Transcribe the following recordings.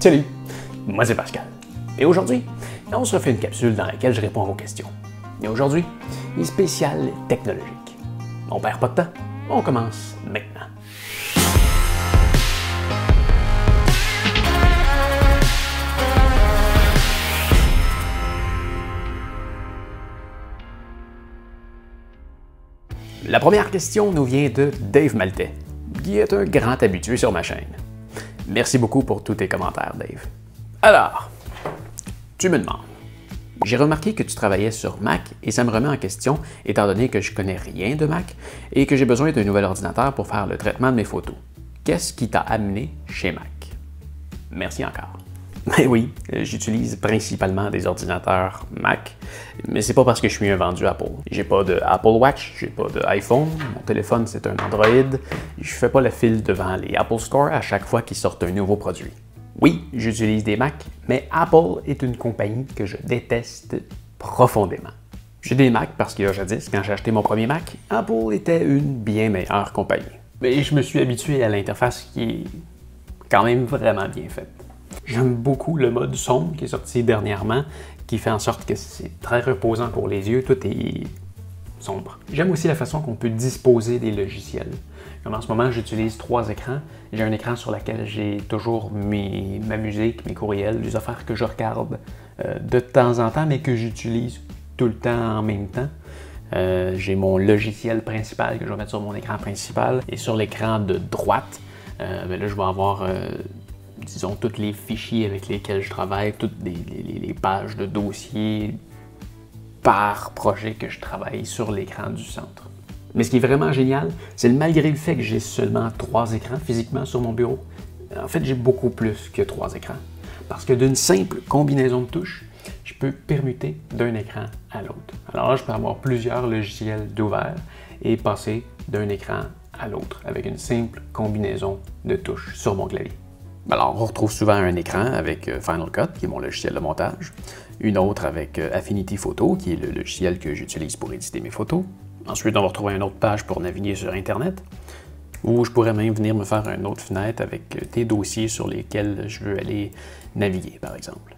Salut, moi c'est Pascal. Et aujourd'hui, on se refait une capsule dans laquelle je réponds à vos questions. Et aujourd'hui, une spéciale technologique. On perd pas de temps, on commence maintenant. La première question nous vient de Dave Maltais, qui est un grand habitué sur ma chaîne. Merci beaucoup pour tous tes commentaires, Dave. Alors, tu me demandes. J'ai remarqué que tu travaillais sur Mac et ça me remet en question étant donné que je connais rien de Mac et que j'ai besoin d'un nouvel ordinateur pour faire le traitement de mes photos. Qu'est-ce qui t'a amené chez Mac? Merci encore. Ben oui, j'utilise principalement des ordinateurs Mac, mais c'est pas parce que je suis un vendu Apple. J'ai pas de Apple Watch, j'ai pas de iPhone, mon téléphone c'est un Android, je fais pas la file devant les Apple Store à chaque fois qu'ils sortent un nouveau produit. Oui, j'utilise des Mac, mais Apple est une compagnie que je déteste profondément. J'ai des Mac parce que jadis, quand j'ai acheté mon premier Mac, Apple était une bien meilleure compagnie. Mais je me suis habitué à l'interface qui est quand même vraiment bien faite. J'aime beaucoup le mode sombre qui est sorti dernièrement, qui fait en sorte que c'est très reposant pour les yeux, tout est sombre. J'aime aussi la façon qu'on peut disposer des logiciels. Comme en ce moment, j'utilise 3 écrans. J'ai un écran sur lequel j'ai toujours ma musique, mes courriels, les affaires que je regarde de temps en temps, mais que j'utilise tout le temps en même temps. J'ai mon logiciel principal que je vais mettre sur mon écran principal. Et sur l'écran de droite, là, je vais avoir disons, tous les fichiers avec lesquels je travaille, toutes les pages de dossiers par projet que je travaille sur l'écran du centre. Mais ce qui est vraiment génial, c'est que malgré le fait que j'ai seulement 3 écrans physiquement sur mon bureau, en fait, j'ai beaucoup plus que 3 écrans. Parce que d'une simple combinaison de touches, je peux permuter d'un écran à l'autre. Alors là, je peux avoir plusieurs logiciels d'ouvert et passer d'un écran à l'autre avec une simple combinaison de touches sur mon clavier. Alors, on retrouve souvent un écran avec Final Cut, qui est mon logiciel de montage, une autre avec Affinity Photo, qui est le logiciel que j'utilise pour éditer mes photos. Ensuite, on va retrouver une autre page pour naviguer sur Internet, où je pourrais même venir me faire une autre fenêtre avec des dossiers sur lesquels je veux aller naviguer, par exemple.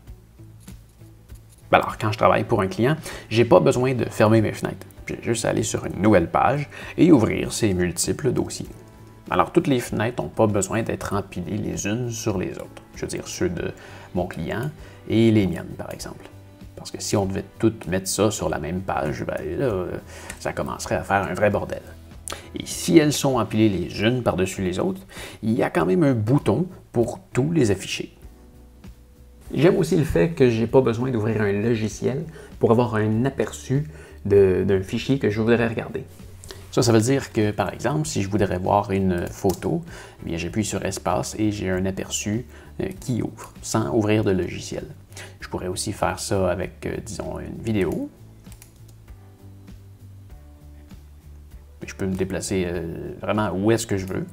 Alors, quand je travaille pour un client, j'ai pas besoin de fermer mes fenêtres. J'ai juste à aller sur une nouvelle page et ouvrir ces multiples dossiers. Alors, toutes les fenêtres n'ont pas besoin d'être empilées les unes sur les autres. Je veux dire, ceux de mon client et les miennes, par exemple. Parce que si on devait toutes mettre ça sur la même page, ben là, ça commencerait à faire un vrai bordel. Et si elles sont empilées les unes par-dessus les autres, il y a quand même un bouton pour tous les afficher. J'aime aussi le fait que je n'ai pas besoin d'ouvrir un logiciel pour avoir un aperçu d'un fichier que je voudrais regarder. Ça veut dire que, par exemple, si je voudrais voir une photo, eh bien, j'appuie sur Espace et j'ai un aperçu qui ouvre, sans ouvrir de logiciel. Je pourrais aussi faire ça avec, disons, une vidéo. Je peux me déplacer vraiment où est-ce que je veux.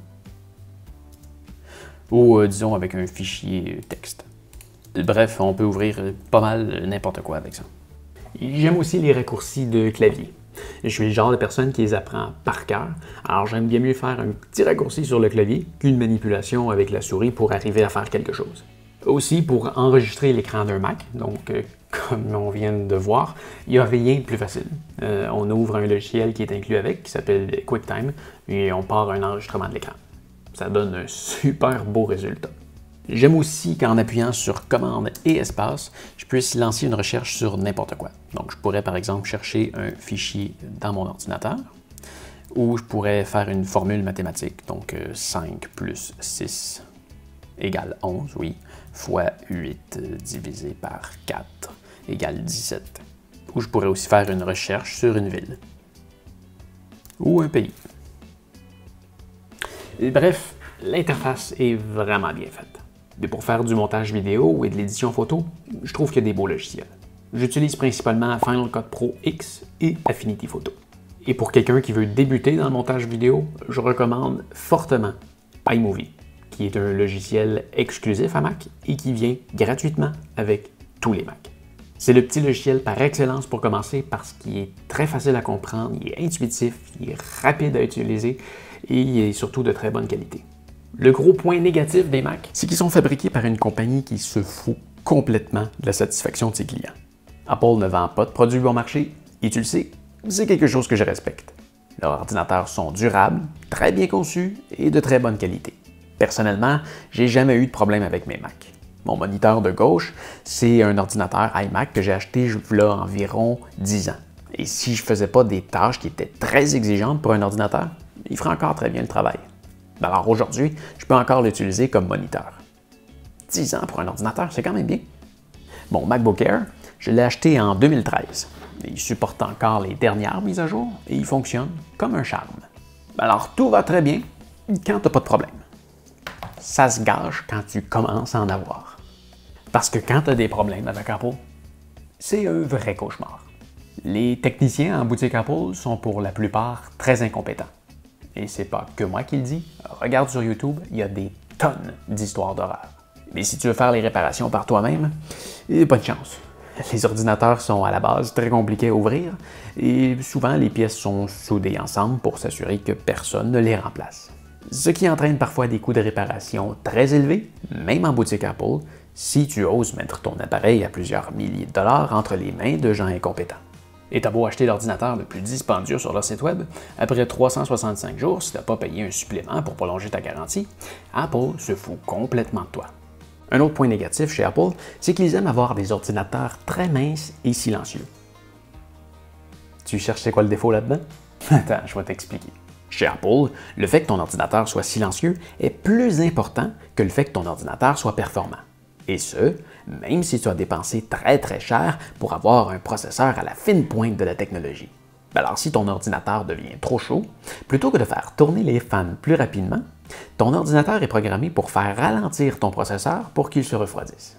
Ou, disons, avec un fichier texte. Bref, on peut ouvrir pas mal n'importe quoi avec ça. J'aime aussi les raccourcis de clavier. Je suis le genre de personne qui les apprend par cœur, alors j'aime bien mieux faire un petit raccourci sur le clavier qu'une manipulation avec la souris pour arriver à faire quelque chose. Aussi, pour enregistrer l'écran d'un Mac, donc comme on vient de voir, il n'y a rien de plus facile. On ouvre un logiciel qui est inclus avec, qui s'appelle QuickTime, et on part un enregistrement de l'écran. Ça donne un super beau résultat. J'aime aussi qu'en appuyant sur Commande et Espace, je puisse lancer une recherche sur n'importe quoi. Donc, je pourrais par exemple chercher un fichier dans mon ordinateur, ou je pourrais faire une formule mathématique, donc 5 plus 6 égale 11, oui, fois 8 divisé par 4 égale 17. Ou je pourrais aussi faire une recherche sur une ville, ou un pays. Et bref, l'interface est vraiment bien faite. Et pour faire du montage vidéo et de l'édition photo, je trouve qu'il y a des beaux logiciels. J'utilise principalement Final Cut Pro X et Affinity Photo. Et pour quelqu'un qui veut débuter dans le montage vidéo, je recommande fortement iMovie, qui est un logiciel exclusif à Mac et qui vient gratuitement avec tous les Macs. C'est le petit logiciel par excellence pour commencer parce qu'il est très facile à comprendre, il est intuitif, il est rapide à utiliser et il est surtout de très bonne qualité. Le gros point négatif des Mac, c'est qu'ils sont fabriqués par une compagnie qui se fout complètement de la satisfaction de ses clients. Apple ne vend pas de produits bon marché, et tu le sais, c'est quelque chose que je respecte. Leurs ordinateurs sont durables, très bien conçus et de très bonne qualité. Personnellement, j'ai jamais eu de problème avec mes Mac. Mon moniteur de gauche, c'est un ordinateur iMac que j'ai acheté il y a environ 10 ans. Et si je ne faisais pas des tâches qui étaient très exigeantes pour un ordinateur, il ferait encore très bien le travail. Alors aujourd'hui, je peux encore l'utiliser comme moniteur. 10 ans pour un ordinateur, c'est quand même bien. Mon MacBook Air, je l'ai acheté en 2013. Il supporte encore les dernières mises à jour et il fonctionne comme un charme. Alors tout va très bien quand tu n'as pas de problème. Ça se gâche quand tu commences à en avoir. Parce que quand tu as des problèmes avec Apple, c'est un vrai cauchemar. Les techniciens en boutique Apple sont pour la plupart très incompétents. Et c'est pas que moi qui le dis. Regarde sur YouTube, il y a des tonnes d'histoires d'horreur. Mais si tu veux faire les réparations par toi-même, pas de chance. Les ordinateurs sont à la base très compliqués à ouvrir et souvent les pièces sont soudées ensemble pour s'assurer que personne ne les remplace. Ce qui entraîne parfois des coûts de réparation très élevés, même en boutique Apple, si tu oses mettre ton appareil à plusieurs milliers de dollars entre les mains de gens incompétents. Et t'as beau acheter l'ordinateur le plus dispendieux sur leur site web, après 365 jours, si t'as pas payé un supplément pour prolonger ta garantie, Apple se fout complètement de toi. Un autre point négatif chez Apple, c'est qu'ils aiment avoir des ordinateurs très minces et silencieux. Tu cherches c'est quoi le défaut là-dedans? Attends, je vais t'expliquer. Chez Apple, le fait que ton ordinateur soit silencieux est plus important que le fait que ton ordinateur soit performant. Et ce, même si tu as dépensé très cher pour avoir un processeur à la fine pointe de la technologie. Alors si ton ordinateur devient trop chaud, plutôt que de faire tourner les fans plus rapidement, ton ordinateur est programmé pour faire ralentir ton processeur pour qu'il se refroidisse.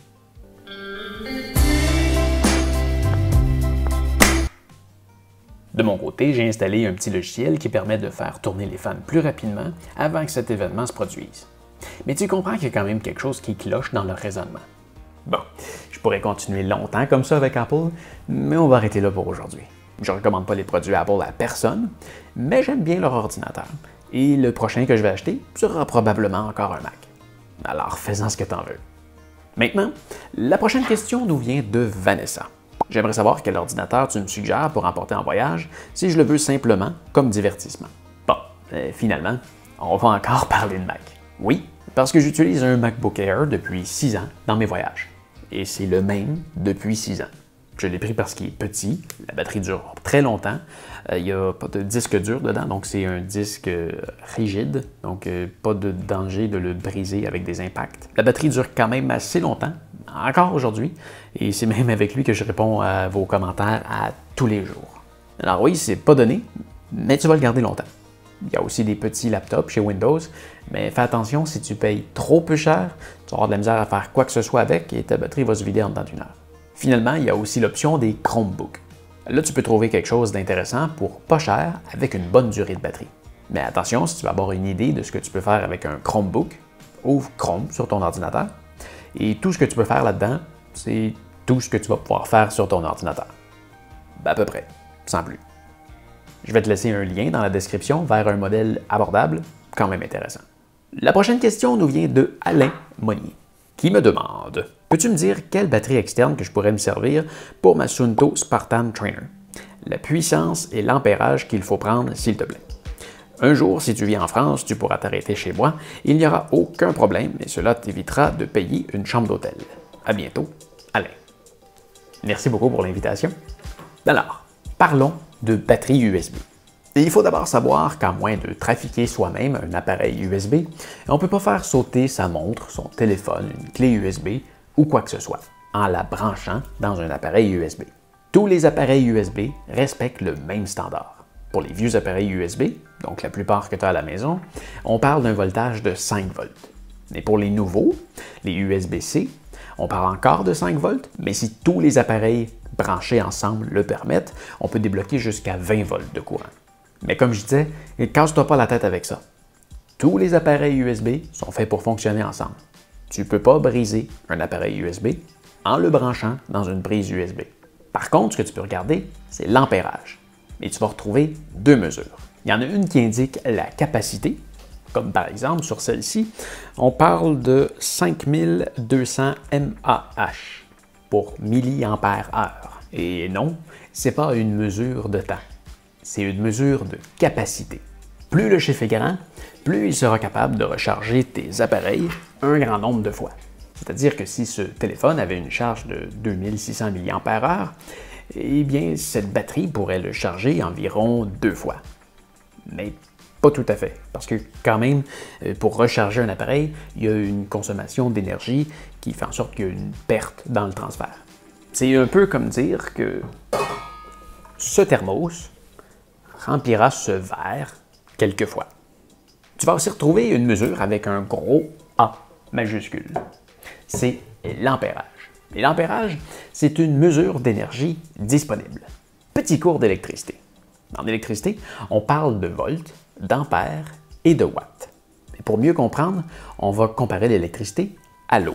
De mon côté, j'ai installé un petit logiciel qui permet de faire tourner les fans plus rapidement avant que cet événement se produise. Mais tu comprends qu'il y a quand même quelque chose qui cloche dans leur raisonnement. Bon, je pourrais continuer longtemps comme ça avec Apple, mais on va arrêter là pour aujourd'hui. Je ne recommande pas les produits Apple à personne, mais j'aime bien leur ordinateur. Et le prochain que je vais acheter sera probablement encore un Mac. Alors fais-en ce que tu en veux. Maintenant, la prochaine question nous vient de Vanessa. J'aimerais savoir quel ordinateur tu me suggères pour emporter en voyage si je le veux simplement comme divertissement. Bon, finalement, on va encore parler de Mac. Oui, parce que j'utilise un MacBook Air depuis 6 ans dans mes voyages. Et c'est le même depuis 6 ans. Je l'ai pris parce qu'il est petit, la batterie dure très longtemps, il n'y a pas de disque dur dedans, donc c'est un disque rigide, donc pas de danger de le briser avec des impacts. La batterie dure quand même assez longtemps, encore aujourd'hui, et c'est même avec lui que je réponds à vos commentaires à tous les jours. Alors oui, c'est pas donné, mais tu vas le garder longtemps. Il y a aussi des petits laptops chez Windows, mais fais attention, si tu payes trop peu cher, tu vas avoir de la misère à faire quoi que ce soit avec et ta batterie va se vider en dedans d'une heure. Finalement, il y a aussi l'option des Chromebooks. Là, tu peux trouver quelque chose d'intéressant pour pas cher avec une bonne durée de batterie. Mais attention, si tu veux avoir une idée de ce que tu peux faire avec un Chromebook, ouvre Chrome sur ton ordinateur et tout ce que tu peux faire là-dedans, c'est tout ce que tu vas pouvoir faire sur ton ordinateur. Ben, à peu près, sans plus. Je vais te laisser un lien dans la description vers un modèle abordable, quand même intéressant. La prochaine question nous vient de Alain Monnier, qui me demande « Peux-tu me dire quelle batterie externe que je pourrais me servir pour ma Suunto Spartan Trainer? La puissance et l'ampérage qu'il faut prendre, s'il te plaît. Un jour, si tu viens en France, tu pourras t'arrêter chez moi, il n'y aura aucun problème et cela t'évitera de payer une chambre d'hôtel. À bientôt, Alain. » Merci beaucoup pour l'invitation. Alors, parlons de batterie USB. Et il faut d'abord savoir qu'à moins de trafiquer soi-même un appareil USB, on ne peut pas faire sauter sa montre, son téléphone, une clé USB ou quoi que ce soit, en la branchant dans un appareil USB. Tous les appareils USB respectent le même standard. Pour les vieux appareils USB, donc la plupart que tu as à la maison, on parle d'un voltage de 5 volts. Et pour les nouveaux, les USB-C, on parle encore de 5 volts, mais si tous les appareils branchés ensemble le permettent, on peut débloquer jusqu'à 20 volts de courant. Mais comme je disais, ne casse-toi pas la tête avec ça. Tous les appareils USB sont faits pour fonctionner ensemble. Tu ne peux pas briser un appareil USB en le branchant dans une prise USB. Par contre, ce que tu peux regarder, c'est l'ampérage. Et tu vas retrouver deux mesures. Il y en a une qui indique la capacité Comme par exemple, sur celle-ci, on parle de 5200 mAh pour milliampères-heure. Et non, c'est pas une mesure de temps, c'est une mesure de capacité. Plus le chiffre est grand, plus il sera capable de recharger tes appareils un grand nombre de fois. C'est-à-dire que si ce téléphone avait une charge de 2600 mAh, eh bien, cette batterie pourrait le charger environ 2 fois. Mais pas tout à fait, parce que quand même, pour recharger un appareil, il y a une consommation d'énergie qui fait en sorte qu'il y a une perte dans le transfert. C'est un peu comme dire que ce thermos remplira ce verre quelques fois. Tu vas aussi retrouver une mesure avec un gros A majuscule. C'est l'ampérage. Et l'ampérage, c'est une mesure d'énergie disponible. Petit cours d'électricité. En électricité, on parle de volts, d'ampères et de watts. Et pour mieux comprendre, on va comparer l'électricité à l'eau.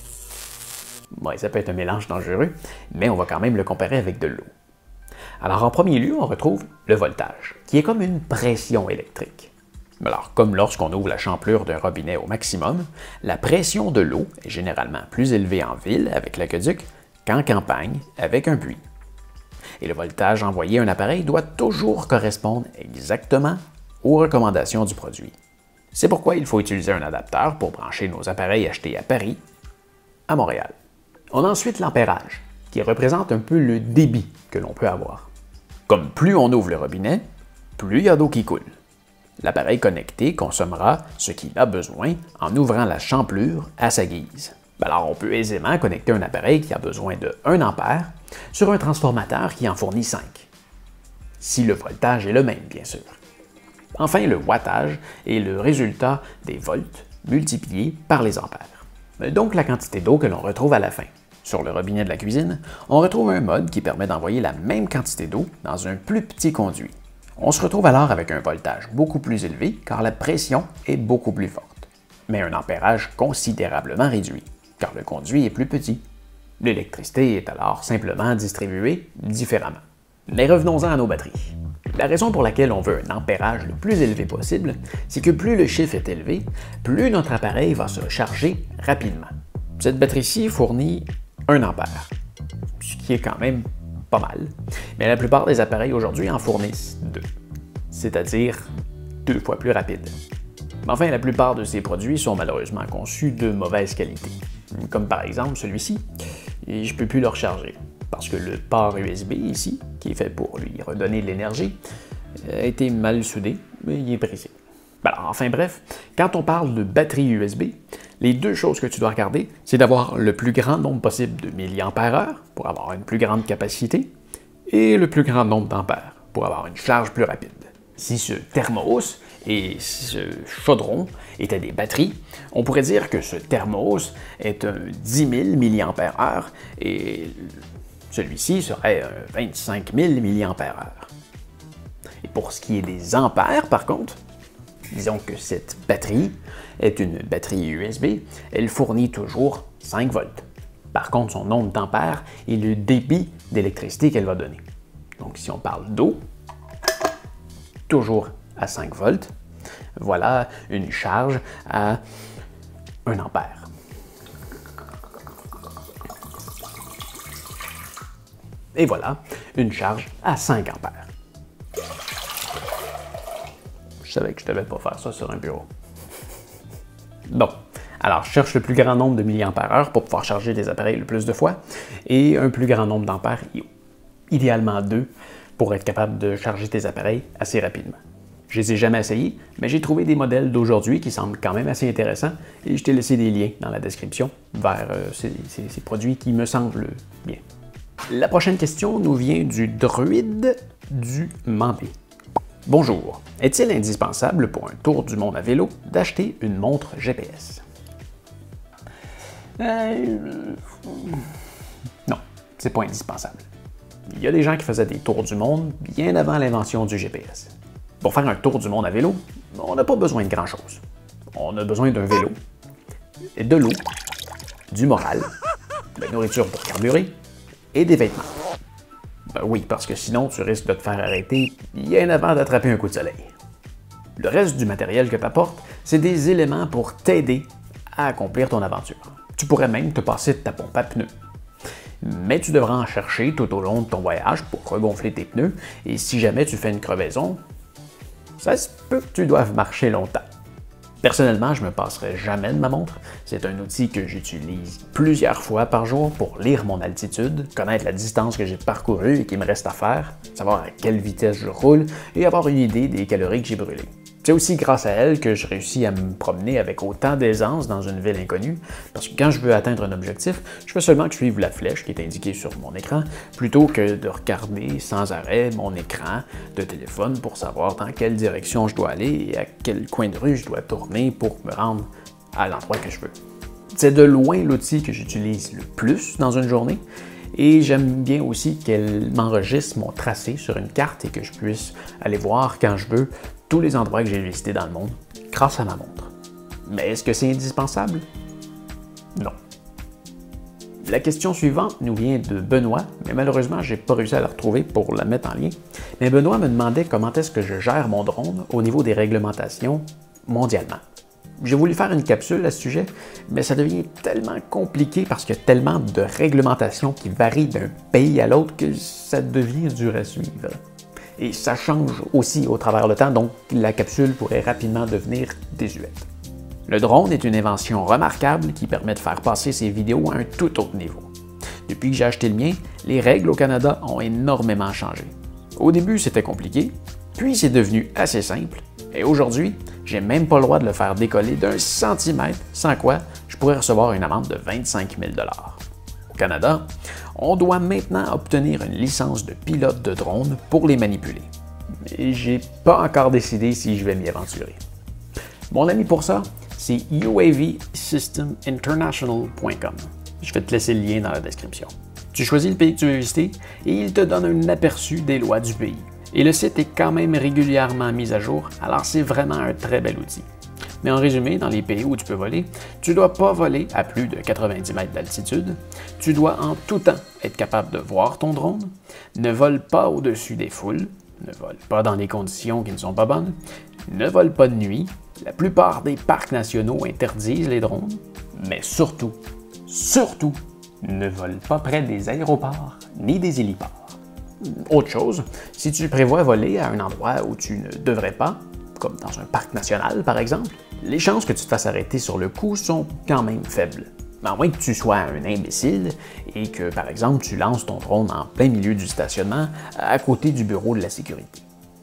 Ouais, ça peut être un mélange dangereux, mais on va quand même le comparer avec de l'eau. Alors en premier lieu, on retrouve le voltage, qui est comme une pression électrique. Alors, comme lorsqu'on ouvre la champlure d'un robinet au maximum, la pression de l'eau est généralement plus élevée en ville avec l'aqueduc qu'en campagne avec un puits. Et le voltage envoyé à un appareil doit toujours correspondre exactement aux recommandations du produit. C'est pourquoi il faut utiliser un adapteur pour brancher nos appareils achetés à Paris, à Montréal. On a ensuite l'ampérage, qui représente un peu le débit que l'on peut avoir. Comme plus on ouvre le robinet, plus il y a d'eau qui coule. L'appareil connecté consommera ce qu'il a besoin en ouvrant la champlure à sa guise. Alors on peut aisément connecter un appareil qui a besoin de 1 ampère sur un transformateur qui en fournit 5. Si le voltage est le même, bien sûr. Enfin, le wattage est le résultat des volts multipliés par les ampères. Donc la quantité d'eau que l'on retrouve à la fin. Sur le robinet de la cuisine, on retrouve un mode qui permet d'envoyer la même quantité d'eau dans un plus petit conduit. On se retrouve alors avec un voltage beaucoup plus élevé car la pression est beaucoup plus forte, mais un ampérage considérablement réduit car le conduit est plus petit. L'électricité est alors simplement distribuée différemment. Mais revenons-en à nos batteries. La raison pour laquelle on veut un ampérage le plus élevé possible, c'est que plus le chiffre est élevé, plus notre appareil va se charger rapidement. Cette batterie-ci fournit 1 ampère, ce qui est quand même pas mal, mais la plupart des appareils aujourd'hui en fournissent 2, c'est-à-dire 2 fois plus rapide. Enfin, la plupart de ces produits sont malheureusement conçus de mauvaise qualité, comme par exemple celui-ci, et je ne peux plus le recharger, parce que le port USB ici, qui est fait pour lui redonner de l'énergie, a été mal soudé, mais il est brisé. Alors, enfin bref, quand on parle de batterie USB, les 2 choses que tu dois regarder, c'est d'avoir le plus grand nombre possible de milliampères-heure pour avoir une plus grande capacité, et le plus grand nombre d'ampères pour avoir une charge plus rapide. Si ce thermos et ce chaudron étaient des batteries, on pourrait dire que ce thermos est un 10 000 mAh et celui-ci serait un 25 000 mAh. Et pour ce qui est des ampères, par contre, disons que cette batterie est une batterie USB, elle fournit toujours 5 volts. Par contre, son nombre d'ampères est le débit d'électricité qu'elle va donner. Donc si on parle d'eau, toujours à 5 volts, voilà une charge à 1 ampère. Et voilà une charge à 5 ampères. Je savais que je ne devais pas faire ça sur un bureau. Bon, alors je cherche le plus grand nombre de milliampères-heure pour pouvoir charger les appareils le plus de fois et un plus grand nombre d'ampères, idéalement 2, pour être capable de charger tes appareils assez rapidement. Je les ai jamais essayés, mais j'ai trouvé des modèles d'aujourd'hui qui semblent quand même assez intéressants et je t'ai laissé des liens dans la description vers ces produits qui me semblent bien. La prochaine question nous vient du druide du Mandé. Bonjour, est-il indispensable pour un tour du monde à vélo d'acheter une montre GPS? Non, c'est pas indispensable. Il y a des gens qui faisaient des tours du monde bien avant l'invention du GPS. Pour faire un tour du monde à vélo, on n'a pas besoin de grand-chose. On a besoin d'un vélo, de l'eau, du moral, de la nourriture pour carburer et des vêtements. Oui, parce que sinon, tu risques de te faire arrêter bien avant d'attraper un coup de soleil. Le reste du matériel que tu apportes, c'est des éléments pour t'aider à accomplir ton aventure. Tu pourrais même te passer de ta pompe à pneus. Mais tu devras en chercher tout au long de ton voyage pour regonfler tes pneus, et si jamais tu fais une crevaison, ça se peut que tu doives marcher longtemps. Personnellement, je ne me passerai jamais de ma montre. C'est un outil que j'utilise plusieurs fois par jour pour lire mon altitude, connaître la distance que j'ai parcourue et qu'il me reste à faire, savoir à quelle vitesse je roule et avoir une idée des calories que j'ai brûlées. C'est aussi grâce à elle que je réussis à me promener avec autant d'aisance dans une ville inconnue, parce que quand je veux atteindre un objectif, je fais seulement que suivre la flèche qui est indiquée sur mon écran, plutôt que de regarder sans arrêt mon écran de téléphone pour savoir dans quelle direction je dois aller et à quel coin de rue je dois tourner pour me rendre à l'endroit que je veux. C'est de loin l'outil que j'utilise le plus dans une journée, et j'aime bien aussi qu'elle m'enregistre mon tracé sur une carte et que je puisse aller voir quand je veux tous les endroits que j'ai visités dans le monde grâce à ma montre. Mais est-ce que c'est indispensable? Non. La question suivante nous vient de Benoît, mais malheureusement, je n'ai pas réussi à la retrouver pour la mettre en lien. Mais Benoît me demandait comment est-ce que je gère mon drone au niveau des réglementations mondialement. J'ai voulu faire une capsule à ce sujet, mais ça devient tellement compliqué parce qu'il y a tellement de réglementations qui varient d'un pays à l'autre que ça devient dur à suivre. Et ça change aussi au travers le temps, donc la capsule pourrait rapidement devenir désuète. Le drone est une invention remarquable qui permet de faire passer ses vidéos à un tout autre niveau. Depuis que j'ai acheté le mien, les règles au Canada ont énormément changé. Au début, c'était compliqué, puis c'est devenu assez simple, et aujourd'hui, j'ai même pas le droit de le faire décoller d'1 centimètre, sans quoi je pourrais recevoir une amende de 25 000 $. Au Canada, on doit maintenant obtenir une licence de pilote de drone pour les manipuler. Mais j'ai pas encore décidé si je vais m'y aventurer. Mon ami pour ça, c'est uavsysteminternational.com. Je vais te laisser le lien dans la description. Tu choisis le pays que tu veux visiter et il te donne un aperçu des lois du pays. Et le site est quand même régulièrement mis à jour, alors c'est vraiment un très bel outil. Mais en résumé, dans les pays où tu peux voler, tu ne dois pas voler à plus de 90 mètres d'altitude, tu dois en tout temps être capable de voir ton drone, ne vole pas au-dessus des foules, ne vole pas dans des conditions qui ne sont pas bonnes, ne vole pas de nuit, la plupart des parcs nationaux interdisent les drones, mais surtout, ne vole pas près des aéroports ni des héliports. Autre chose, si tu prévois voler à un endroit où tu ne devrais pas, comme dans un parc national par exemple, les chances que tu te fasses arrêter sur le coup sont quand même faibles. À moins que tu sois un imbécile et que, par exemple, tu lances ton drone en plein milieu du stationnement à côté du bureau de la sécurité.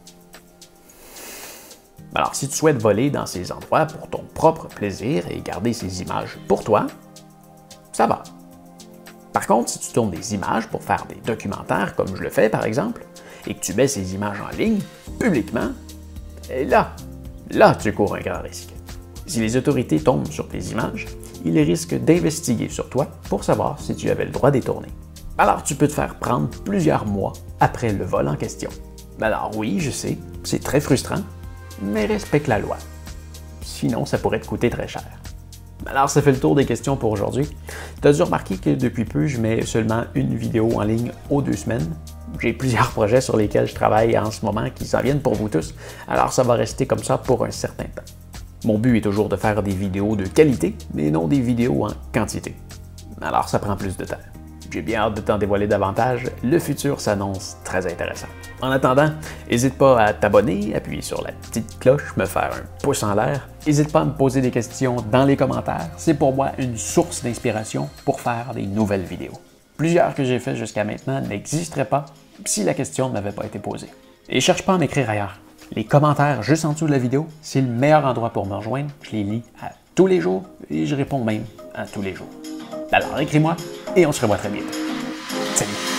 Alors, si tu souhaites voler dans ces endroits pour ton propre plaisir et garder ces images pour toi, ça va. Par contre, si tu tournes des images pour faire des documentaires, comme je le fais par exemple, et que tu mets ces images en ligne, publiquement, et là, tu cours un grand risque. Si les autorités tombent sur tes images, ils risquent d'investiguer sur toi pour savoir si tu avais le droit d'y tourner. Alors tu peux te faire prendre plusieurs mois après le vol en question. Alors oui, je sais, c'est très frustrant, mais respecte la loi. Sinon, ça pourrait te coûter très cher. Alors, ça fait le tour des questions pour aujourd'hui. Tu as dû remarquer que depuis peu, je mets seulement une vidéo en ligne aux 2 semaines. J'ai plusieurs projets sur lesquels je travaille en ce moment qui s'en viennent pour vous tous, alors ça va rester comme ça pour un certain temps. Mon but est toujours de faire des vidéos de qualité, mais non des vidéos en quantité. Alors ça prend plus de temps. J'ai bien hâte de t'en dévoiler davantage, le futur s'annonce très intéressant. En attendant, n'hésite pas à t'abonner, appuyer sur la petite cloche, me faire un pouce en l'air. N'hésite pas à me poser des questions dans les commentaires, c'est pour moi une source d'inspiration pour faire des nouvelles vidéos. Plusieurs que j'ai faites jusqu'à maintenant n'existeraient pas si la question ne m'avait pas été posée. Et cherche pas à m'écrire ailleurs. Les commentaires juste en dessous de la vidéo, c'est le meilleur endroit pour me rejoindre. Je les lis à tous les jours et je réponds même à tous les jours. Alors écris-moi et on se revoit très bientôt. Salut!